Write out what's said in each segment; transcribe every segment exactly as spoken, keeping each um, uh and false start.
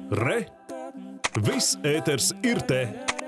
Re! Viss ēters ir te!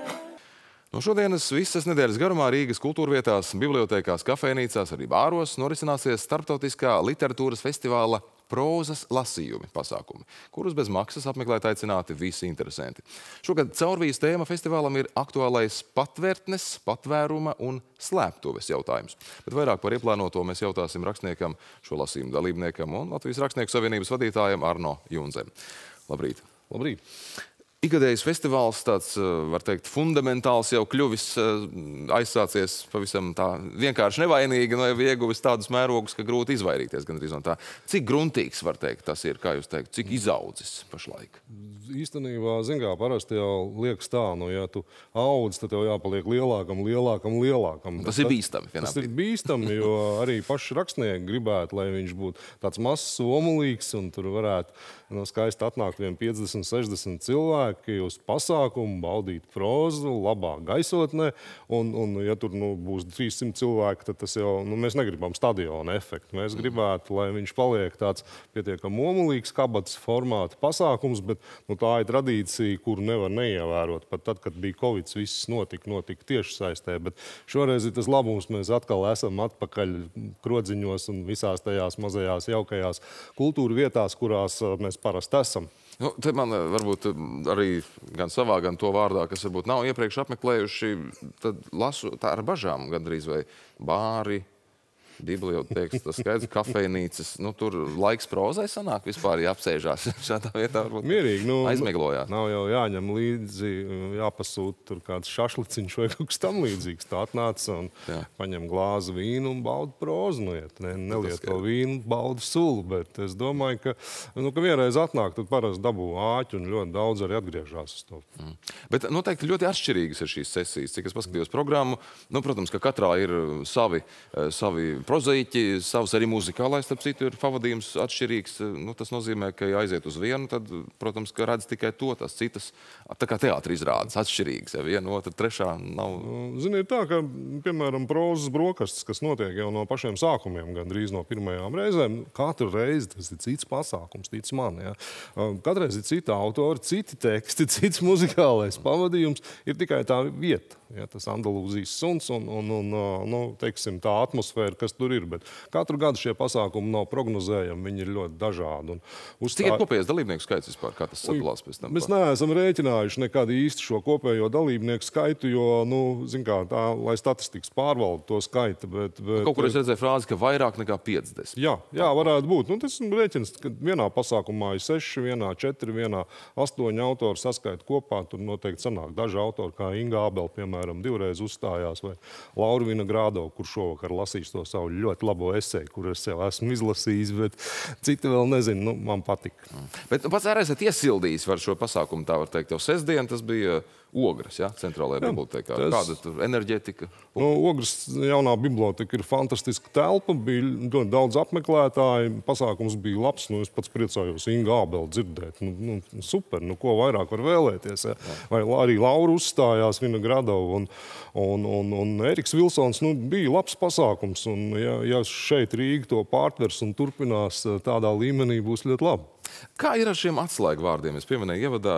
No šodienas visas nedēļas garumā Rīgas kultūrvietās, bibliotēkās, kafejnīcās, arī bāros norisināsies starptautiskā literatūras festivāla prózas lasījumi pasākumi, kurus bez maksas apmeklēt aicināti visi interesanti. Šogad caurvijas tēma festivālam ir aktuālais patvērtnes, patvēruma un slēptuves jautājums. Bet vairāk par ieplānoto mēs jautāsim rakstniekam, šo lasījumu dalībniekam un Latvijas Rakstnieku savienības vadītājam Arno Junzem. Labrīt! Labrīt! Ikgadējs festivāls, tāds, var teikt, fundamentāls jau kļuvis, aizsācies pavisam tā vienkārši nevainīgi, no jau ieguvis tādus mērogus, ka grūti izvairīties gandrīz no tā. Cik gruntīgs, var teikt, tas ir, kā jūs teikt, cik izaudzis pašlaik? Īstenībā, zin kā, parasti jau liekas tā, nu, ja tu audz, tad tev jāpaliek lielākam, lielākam, lielākam. Tas ir bīstami, vienā Tas ir bīstami, jo arī paši rakstnieki gribētu, lai viņš būtu tāds mazs, omulīgs, un tur varētu no skaisti atnākt vien piecdesmit, sešdesmit cilvēki uz pasākumu, baudīt prózu, labā gaisotnē, un, un ja tur nu, būs trīssimt cilvēki, tad tas jau, nu, mēs negribam stadiona efektu. Mēs gribētu, lai viņš paliek tāds pietiekam omulīgs, kabatas formāta pasākums, bet nu, tā ir tradīcija, kuru nevar neievērot. Pat tad, kad bija Covid, viss notika, notika tieši saistē, bet šoreiz ir tas labums, mēs atkal esam atpakaļ krodziņos un visās tajās mazajās jaukajās kultūra vietās, kurās mēs parasti esam. Nu, te man varbūt arī gan savā, gan to vārdā, kas varbūt nav iepriekš apmeklējuši, tad lasu tā ar bažām gandrīz vai bāri, bibliotēkas, tas skaidrs, kafejnīcas. Nu, tur laiks prózai sanāk vispār, ja apsēžās šādā vietā, varbūt mierīgi, nu, aizmeglojās. Nav jau jāņem līdzi, jāpasūt tur kāds šašliciņš vai kaut kas tam līdzīgs. Tā atnāca un Jā. paņem glāzi vīnu un bauda prózu. Nu, ja, ne, neliet to vīnu, bauda sulu, bet es domāju, ka, nu, ka vienreiz atnāk, tad parasti dabū āķi un ļoti daudz arī atgriežās uz to. Mm. Bet noteikti ļoti atšķirīgas ir šīs sesijas, cik es paskatījos programmu. Nu, protams, ka katrā ir savi, savi prozaiķi, savs arī muzikālais, starp citu, ir pavadījums atšķirīgs. Nu, tas nozīmē, ka ja aiziet uz vienu, tad, protams, ka redz tikai to, tās citas, tā kā teātri izrādes, atšķirīgas. Ja viena, otra, trešā nav... Zini, ir tā, ka, piemēram, prózas brokastis, kas notiek jau no pašiem sākumiem, gandrīz no pirmajām reizēm, katru reizi tas ir cits pasākums, tic man, ja. Katreiz ir cita autori, citi teksti, cits muzikālais pavadījums, ir tikai tā vieta. Ja, tas Andalūzijas suns un, un, un nu, teiksim, tā atmosfēra, kas tur ir. Bet katru gadu šie pasākumi nav prognozējami, viņi ir ļoti dažādi. Uzstā... Cik ir kopējais dalībnieku skaits vispār, kā tas sadalās pēc tam? Mēs neesam rēķinājuši nekad īsti šo kopējo dalībnieku skaitu, jo, nu, zin kā, tā, lai statistikas pārvalda to skaitu, bet... bet Kaut kur es redzēju frāzi, ka vairāk nekā piecdesmit. Jā, jā, varētu būt. Nu, tas ir rēķins, ka vienā pasākumā ir seši, vienā četri, vienā astoņi autori saskaita kopā. Tur noteikti sanāk daži autori, kā Inga Ābele, piemēram, divreiz uzstājās, vai Laura Vinogradova, kur šovakar lasīs to savu ļoti labo eseju, kur es jau esmu izlasījis, bet citi vēl nezinu, nu, man patika. Bet nu, pats arī esat iesildījis var šo pasākumu, tā var teikt, jau sestdien, tas bija Ogres, ja, centrālajā bibliotēkā. Tas... Kāda tur enerģētika? Nu, Ogres jaunā biblioteka ir fantastiska telpa, bija ļoti daudz apmeklētāji, pasākums bija labs, nu, es pats priecājos Inga Ābele dzirdēt. Nu, nu, super, nu, ko vairāk var vēlēties, ja? Vai arī Laura uzstājās, Vinogradova un, un, un, un Eriks Vilsons, nu, bija labs pasākums, un ja, ja šeit Rīga to pārtvers un turpinās tādā līmenī, būs ļoti labi. Kā ir ar šiem atslēgu vārdiem? Es pieminēju ievadā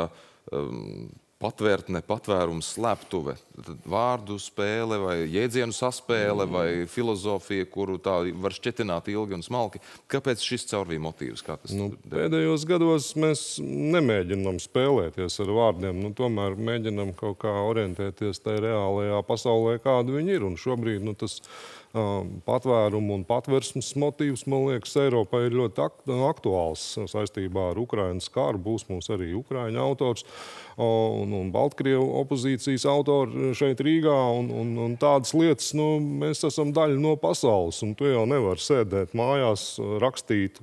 um, patvērtne, patvērums, slēptuve, vārdu spēle vai jēdzienu saspēle vai filozofija, kuru tā var šķetināt ilgi un smalki. Kāpēc šis caurvīja motīvs? Kā tas nu, pēdējos gados mēs nemēģinām spēlēties ar vārdiem, nu, tomēr mēģinām kaut kā orientēties tajā reālajā pasaulē, kāda viņi ir. Un šobrīd nu, tas patvērumu un patversmes motīvs, man liekas, Eiropā ir ļoti aktuāls saistībā ar Ukrainas karu. Būs mums arī Ukraiņu autors un, un Baltkrievu opozīcijas autori šeit Rīgā. Un, un, un tādas lietas, nu, mēs esam daļa no pasaules, un tu jau nevar sēdēt mājās, rakstīt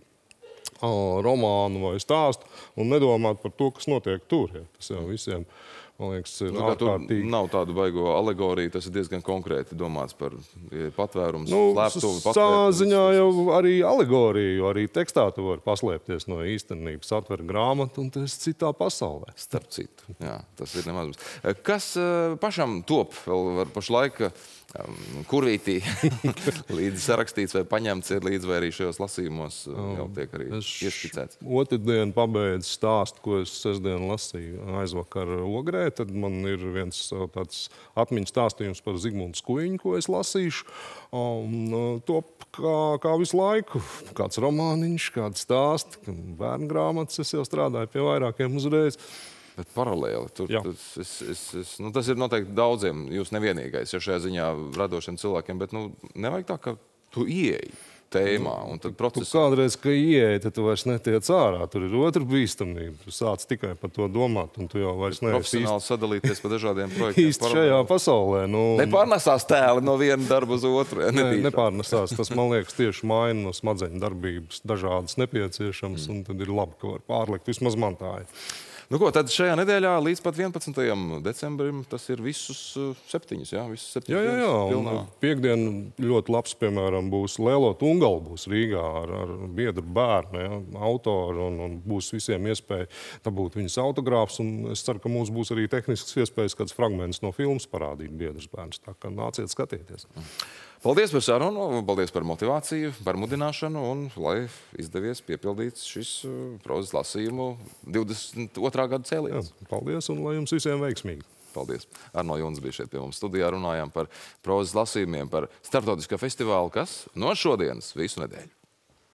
romānu vai stāstu un nedomāt par to, kas notiek tur. Ja. Tas jau visiem... Man liekas, ir nu, ārkārtīgi. Nav tādu baigo alegoriju, tas ir diezgan konkrēti domāts par patvērums, nu, slēptuvi, patvērums. Savā ziņā jau arī alegoriju, jo arī tekstā tu var paslēpties no īstenības, atver grāmatu un tas citā pasaulē. Starp citu, jā, tas ir nemaz. Kas pašam top vēl var pašlaik kurvītī līdzi sarakstīts vai paņemts ir līdzi, vai arī šajos lasījumos jau tiek arī ieskicēts. Otrdien pabeidzu stāstu, ko es sestdien lasīju aizvakar Ogrē. Tad man ir viens tāds atmiņas stāstījums par Zigmundu Skuiņu, ko es lasīšu. Un top kā, kā visu laiku. Kāds romāniņš, kāds stāsts, bērnu grāmatas. Es jau strādāju pie vairākiem uzreiz. Bet paralēli, tur, tas, es, es, es, nu, tas ir noteikti daudziem, jūs nevienīgais, ja šajā ziņā radošiem cilvēkiem, bet nu, nevajag tā, ka tu ieeji tēmā. Un tad process... Tu kādreiz, ka ieeji, tad tu vairs netiec ārā. Tur ir otra bīstamība. Tu sāc tikai par to domāt, un tu jau vairs neesi profesionāli īsti... sadalīties pa dažādiem projektiem. Īsti šajā pasaulē. Nu... Nepārnesās tēli no viena darba uz otru. Ja? Ne, nepārnesās. Tas, man liekas, tieši maina no smadzeņu darbības dažādas nepieciešams, mm. un tad ir labi, ka var pārlikt. Vismaz man tā ir. Nu ko, tad šajā nedēļā līdz pat vienpadsmitajam decembrim tas ir visus septiņus, jā? Visus septiņus jā, jā, jā. Pilnā. Piekdien ļoti labs, piemēram, būs Lēlo Tungalu būs Rīgā ar, ar biedru bērnu, ja, autoru, un, un būs visiem iespēja dabūt viņas autogrāfs, un es ceru, ka mums būs arī tehniskas iespējas kāds fragments no filmas parādīt biedrus bērnus, tā kā nāciet skatieties. Paldies par sarunu, paldies par motivāciju, par mudināšanu, un lai izdevies piepildīt šis prozas lasījumu divdesmit otrā gada cēliens. Jā, paldies, un lai jums visiem veiksmīgi. Paldies. Arno Juns bija šeit pie mums studijā, runājām par prozas lasījumiem, par starptautiskā festivālu, kas no šodienas visu nedēļu.